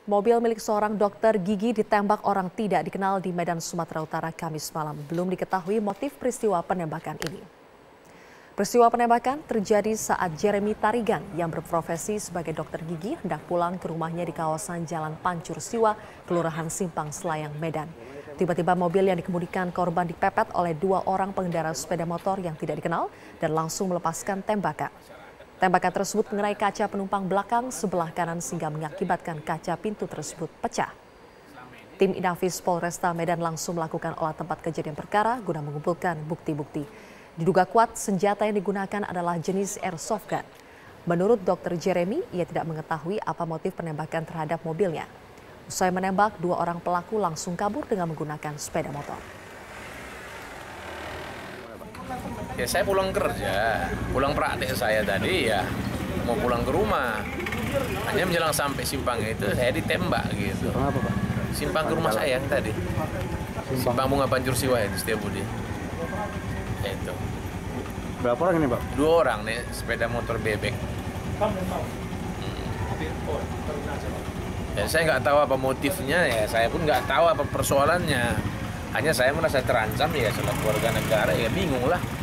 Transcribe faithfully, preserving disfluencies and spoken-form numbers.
Mobil milik seorang dokter gigi ditembak orang tidak dikenal di Medan, Sumatera Utara, Kamis malam. Belum diketahui motif peristiwa penembakan ini. Peristiwa penembakan terjadi saat Jeremy Tarigan yang berprofesi sebagai dokter gigi hendak pulang ke rumahnya di kawasan Jalan Pancur Siwa, Kelurahan Simpang Selayang, Medan. Tiba-tiba mobil yang dikemudikan korban dipepet oleh dua orang pengendara sepeda motor yang tidak dikenal dan langsung melepaskan tembakan. Tembakan tersebut mengenai kaca penumpang belakang sebelah kanan sehingga mengakibatkan kaca pintu tersebut pecah. Tim Inafis Polresta Medan langsung melakukan olah tempat kejadian perkara guna mengumpulkan bukti-bukti. Diduga kuat senjata yang digunakan adalah jenis airsoft gun. Menurut dokter Jeremy, ia tidak mengetahui apa motif penembakan terhadap mobilnya. Usai menembak, dua orang pelaku langsung kabur dengan menggunakan sepeda motor. Ya saya pulang kerja, pulang praktek saya tadi ya mau pulang ke rumah. Hanya menjelang sampai simpang itu saya ditembak gitu. Apa, Pak? Simpang ke rumah saya tadi. Simpang Bunga Pancur Siwa itu Setiabudi. Ya itu. Berapa orang ini, Pak? Dua orang nih sepeda motor bebek. Hmm. Ya, saya nggak tahu apa motifnya ya, saya pun nggak tahu apa persoalannya. Hanya saya merasa terancam ya selaku warga negara ya bingung lah.